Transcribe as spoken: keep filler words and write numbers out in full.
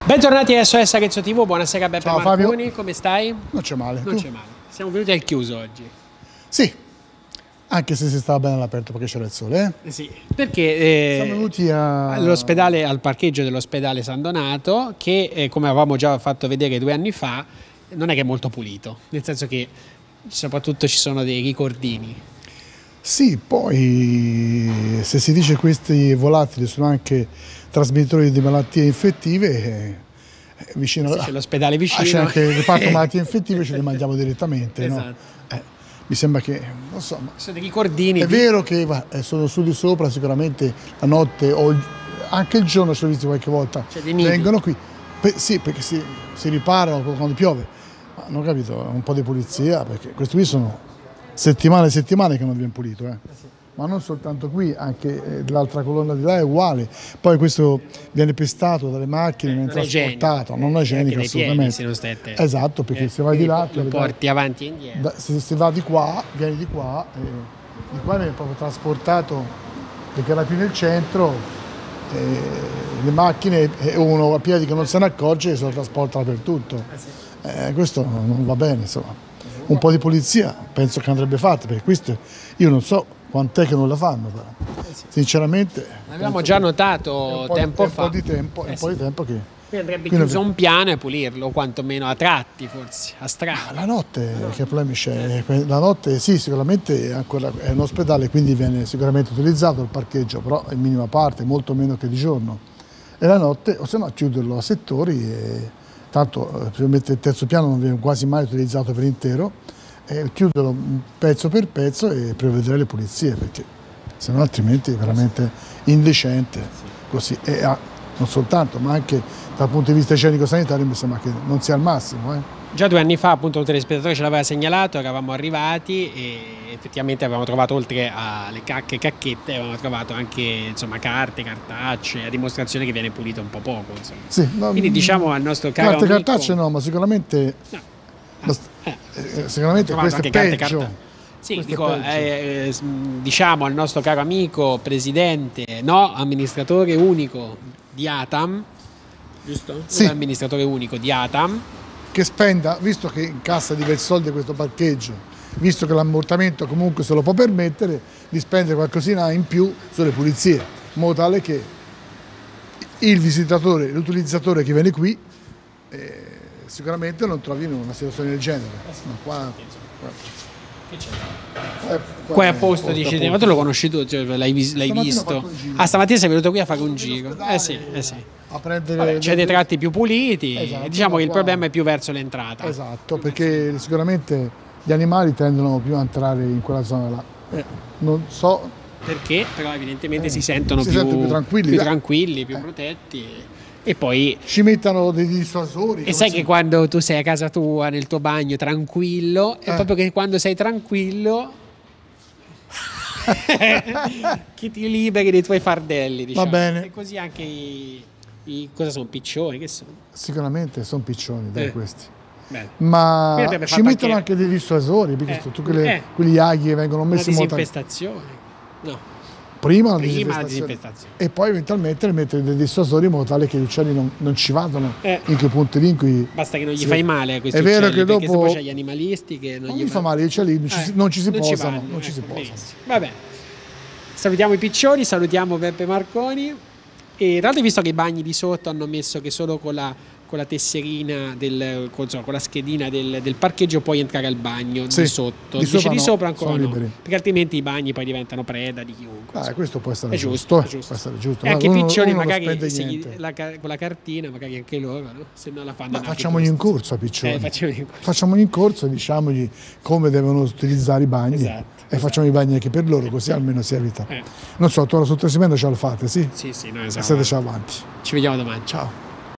Bentornati a S O S Arezzo tivù, buonasera Beppe Ciao, Marconi, Fabio. come stai? Non c'è male. Non c'è male. Siamo venuti al chiuso oggi. Sì, anche se si stava bene all'aperto perché c'era il sole. Eh? Eh sì, perché eh, siamo venuti a... all'ospedale, al parcheggio dell'ospedale San Donato, che eh, come avevamo già fatto vedere due anni fa, non è che è molto pulito, nel senso che soprattutto ci sono dei ricordini. Sì, poi se si dice che questi volatili sono anche trasmettitori di malattie infettive, eh, vicino C'è l'ospedale vicino. C'è anche il reparto malattie infettive, ce le mangiamo direttamente. Esatto. No? Eh, mi sembra che, non so, ma sono dei ricordini. È di... vero che va, sono su di sopra, sicuramente la notte o anche il giorno ce l'ho visto qualche volta. C'è dei nidi. Vengono qui. Per, sì, perché si, si riparano quando piove. Ma non ho capito, un po' di pulizia, perché questi qui sono settimane e settimane che non viene pulito. Eh. Ma non soltanto qui, anche l'altra colonna di là è uguale. Poi questo viene pestato dalle macchine, viene non trasportato, non è igienico assolutamente. Piedi, se non esatto, perché eh, se vai di là, lo porti da, avanti e indietro. Da, se si va di qua, vieni di qua, e di qua viene proprio trasportato perché era più nel centro, e le macchine e uno a piedi che non se ne accorge se lo trasporta dappertutto. Ah, sì. eh, questo non va bene, insomma. Un po' di pulizia penso che andrebbe fatta, perché questo io non so quant'è che non la fanno, però. Sinceramente l'avevamo già notato tempo fa. Un po' di tempo, eh un po' di tempo che... Quindi andrebbe Quindi chiuso un piano e pulirlo, quantomeno a tratti forse, a strada. La notte, no. Che problemi c'è? La notte sì, sicuramente è, ancora, è un ospedale, quindi viene sicuramente utilizzato il parcheggio, però in minima parte, molto meno che di giorno. E la notte, o se no chiuderlo a settori, e, tanto il terzo piano non viene quasi mai utilizzato per intero, e chiuderlo pezzo per pezzo e prevedere le pulizie, perché se no altrimenti è veramente indecente così. E, ah, non soltanto, ma anche dal punto di vista igienico-sanitario mi sembra che non sia al massimo. Eh. Già due anni fa appunto un telespettatore ce l'aveva segnalato, eravamo arrivati e effettivamente avevamo trovato, oltre alle cacche e cacchette, avevamo trovato anche insomma carte, cartacce, a dimostrazione che viene pulito un po' poco. Insomma. Sì, no, quindi diciamo al nostro caro carte e amico... cartacce no, ma sicuramente, no. ah, eh, eh, sicuramente questo è carte, peggio. Carte, sì, questo dico, è eh, diciamo al nostro caro amico, presidente, no, amministratore unico di ATAM, giusto? Sì. L'amministratore unico di ATAM. Che spenda, visto che incassa diversi soldi questo parcheggio, visto che l'ammortamento comunque se lo può permettere, di spendere qualcosina in più sulle pulizie, in modo tale che il visitatore, l'utilizzatore che viene qui, eh, sicuramente non trovi in una situazione del genere. Ma qua, qua, che c'è? Eh, qua, qua è a posto, posto dici, ma tu lo conosci tu, cioè, l'hai visto? Ah, stamattina sei venuto qui a fare un giro. Eh sì, eh sì. C'è dei tratti più puliti, esatto, e diciamo che il problema è più verso l'entrata. Esatto, perché sicuramente gli animali tendono più a entrare in quella zona là. Eh, non so perché, però evidentemente eh, si sentono si più, più tranquilli, più, tranquilli, più eh. protetti. E poi ci mettono dei dissuasori. E sai si... che quando tu sei a casa tua, nel tuo bagno, tranquillo, è eh. proprio che quando sei tranquillo che ti liberi dei tuoi fardelli, diciamo. Va bene. E così anche i, i cosa sono, piccioni? Che sono? Sicuramente sono piccioni, dai, eh. questi. Bene. Ma ci mettono anche... anche dei dissuasori, perché eh. tutti quelle, eh. quegli aghi che vengono messi in moto. Una disinfestazione? No. Prima, Prima la disinfestazione. disinfestazione e poi eventualmente mettere dei dissuasori in modo tale che gli uccelli non, non ci vadano eh. in quei punti lì in cui basta che non gli si... fai male a questi è vero uccelli, che dopo perché poi c'è gli animalisti che non, non gli gli fa male, gli uccelli non, ci, eh. non ci si non posano, ci non ci si ecco, posano. Va bene, salutiamo i piccioni, salutiamo Beppe Marconi e tra l'altro hai visto che i bagni di sotto hanno messo che solo con la con la tesserina, del, con, insomma, con la schedina del, del parcheggio puoi entrare al bagno sì, di sotto, di sopra, di no, sopra ancora no, liberi. Perché altrimenti i bagni poi diventano preda di chiunque. Ah, questo può essere è giusto, giusto, è giusto. Può essere giusto. E anche i piccioni uno magari se gli, la, con la cartina, magari anche loro, no? Se non la fanno. Ma facciamogli in corso a piccioni. Eh, facciamogli in corso. Facciamogli in corso e diciamogli come devono utilizzare i bagni. Esatto, e esatto. Facciamo i bagni anche per loro, così almeno si evita. Eh. Non so, tu ora sul Trasimeno ce lo fate, sì? Sì, sì, no, esatto. State avanti. Ci vediamo domani. Ciao.